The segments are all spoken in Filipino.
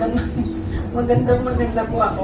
maganda po ako.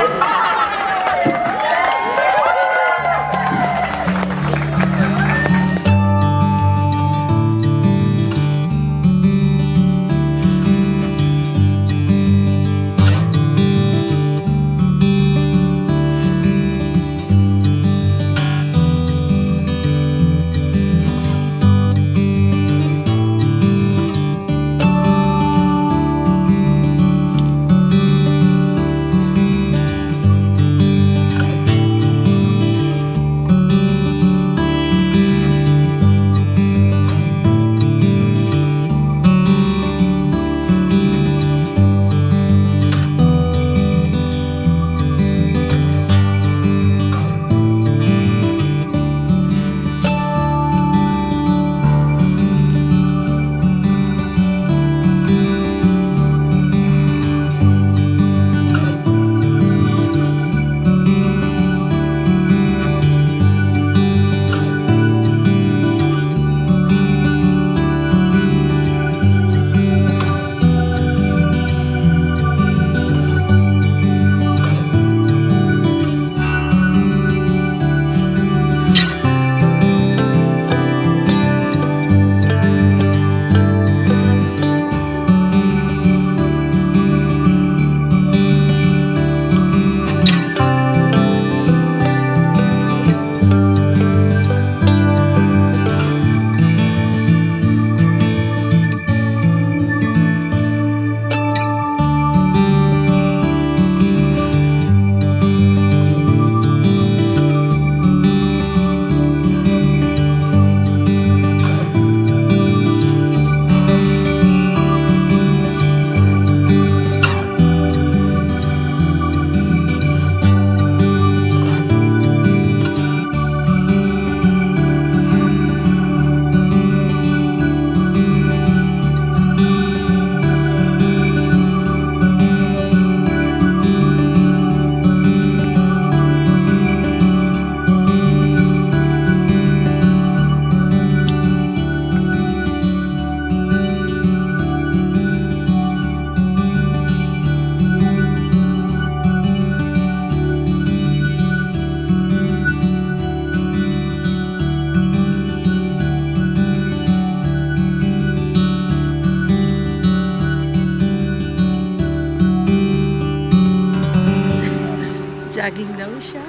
Jogging daw siya.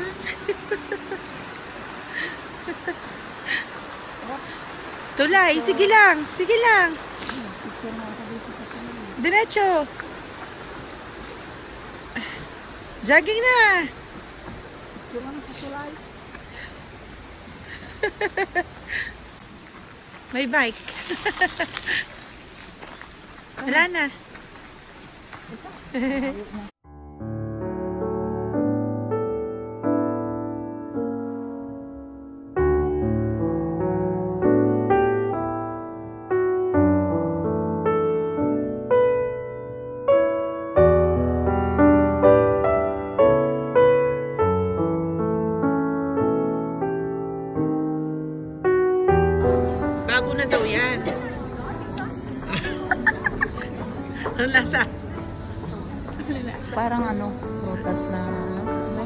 Tulay, sige lang, sige lang. Diretso. Jogging na. May bike. Wala na. Bago na daw yan. Ang lasa. Parang ano, prutas na ano.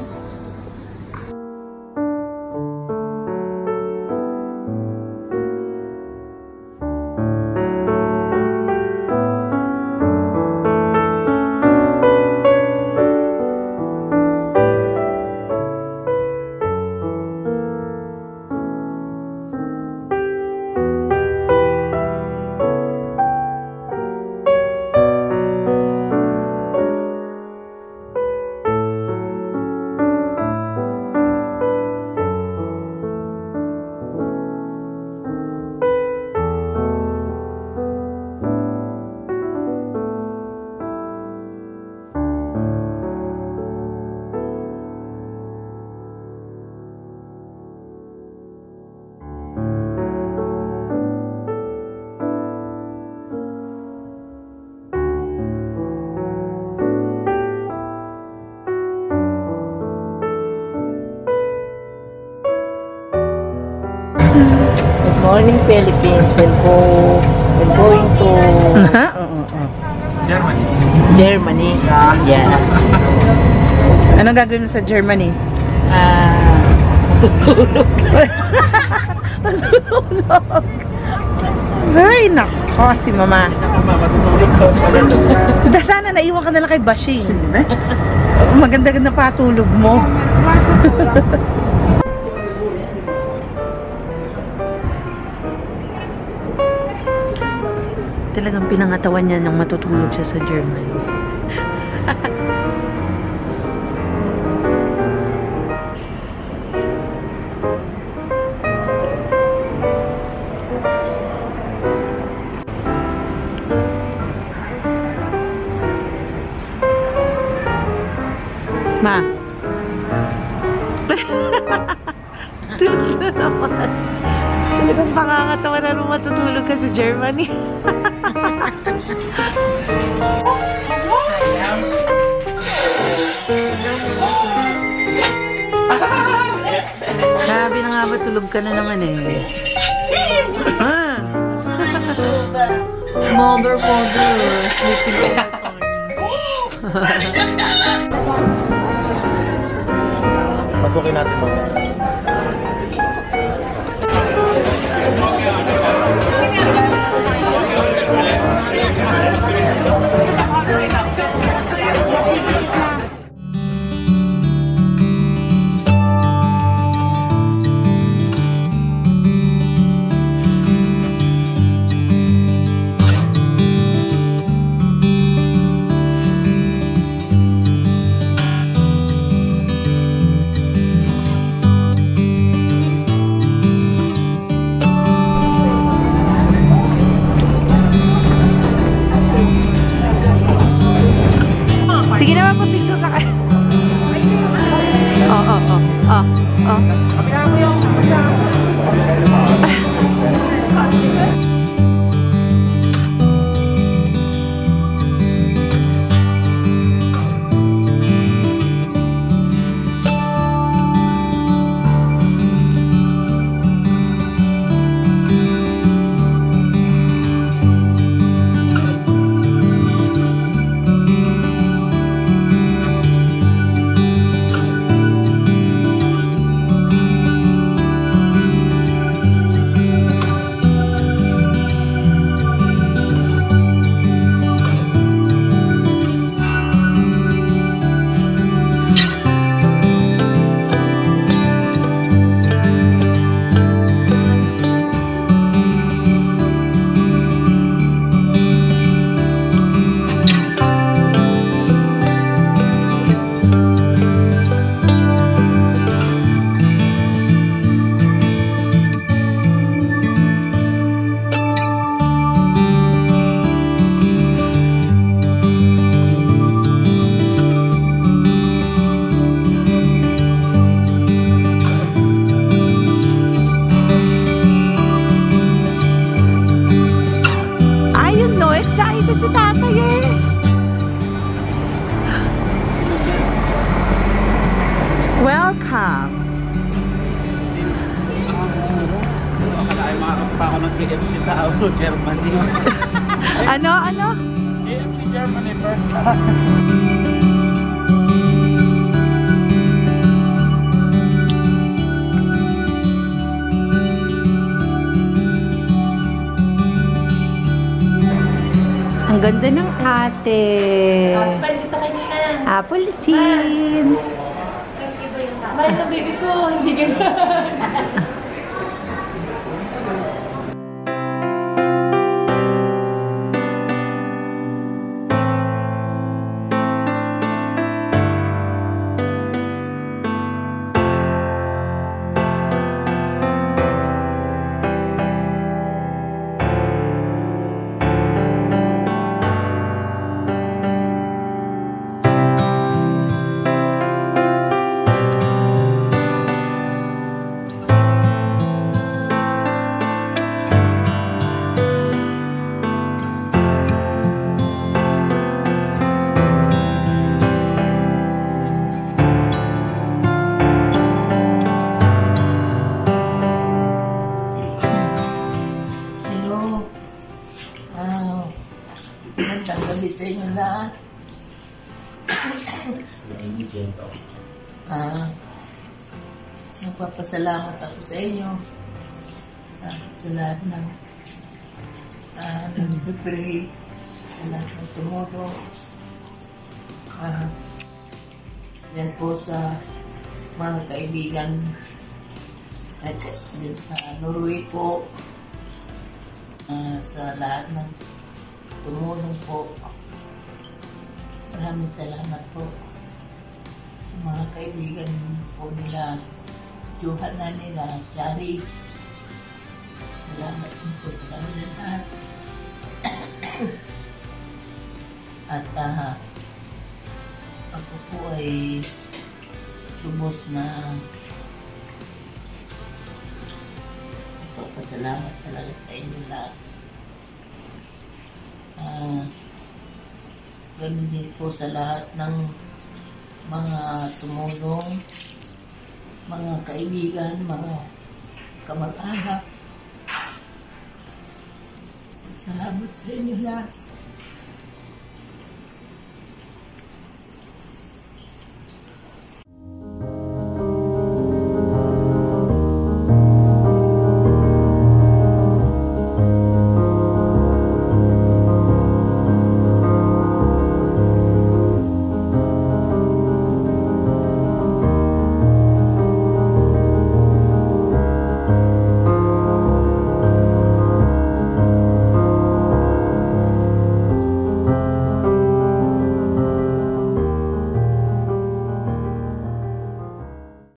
Good morning, Philippines. We're going to Germany. Germany. Germany. Yeah. Anong gagawin mo sa Germany? Matutulog. Matutulog. Ay, nako, si mama. Matutulog ka pala. Sana naiwan ka na lang kay Bashing. Maganda-ganda patulog mo. Talagang pinangatawan niya nang matutulog siya sa Germany. Ma. Tulog na naman. Talagang pangangatawa na nung matutulog ka sa Germany. Sabi na nga ba tulog ka na naman eh. Mother, sleeping ka. Pasukin natin mga. Sige naman, pa-picture ka kayo. Excited si tatay eh. Welcome. Akala ay makakampa ako ng KFC sa Germany. Ano? KFC Germany first. Ang ganda ng ate. Smile dito kanina. Apple scene. Smile na baby ko. Hindi ganun. Nagpapasalamat ako sa inyo sa lahat ng nag-pray, sa lahat ng tumulong. Yan po sa mga kaibigan at din sa Norway po, sa lahat ng tumulong po. Maraming salamat po sa mga kaibigan po nila, Johanna nila, Chari. Salamat din po sa kanila lahat. At ako po ay lubos na nagpapasalamat talaga sa inyo lahat. Ganun din po sa lahat ng mga tumulong, mga kaibigan, mga kamag-anak. Salamat sa inyo lahat.